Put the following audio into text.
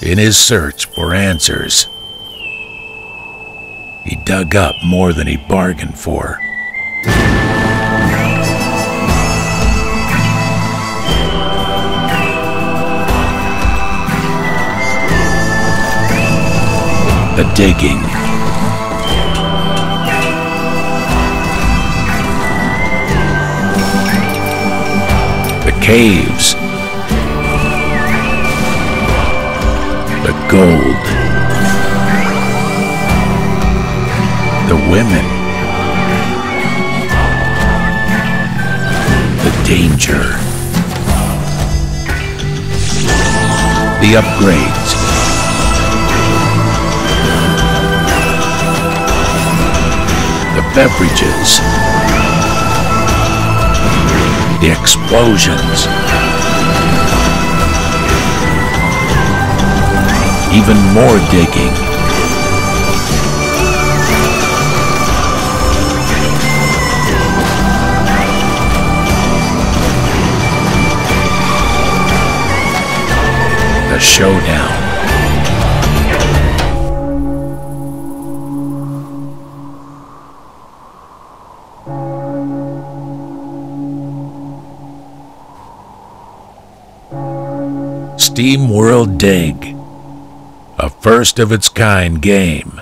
In his search for answers, he dug up more than he bargained for. The digging. The caves. The gold. The women. The danger. The upgrades. The beverages. The explosions. Even more digging. The showdown. SteamWorld Dig, a first-of-its-kind game.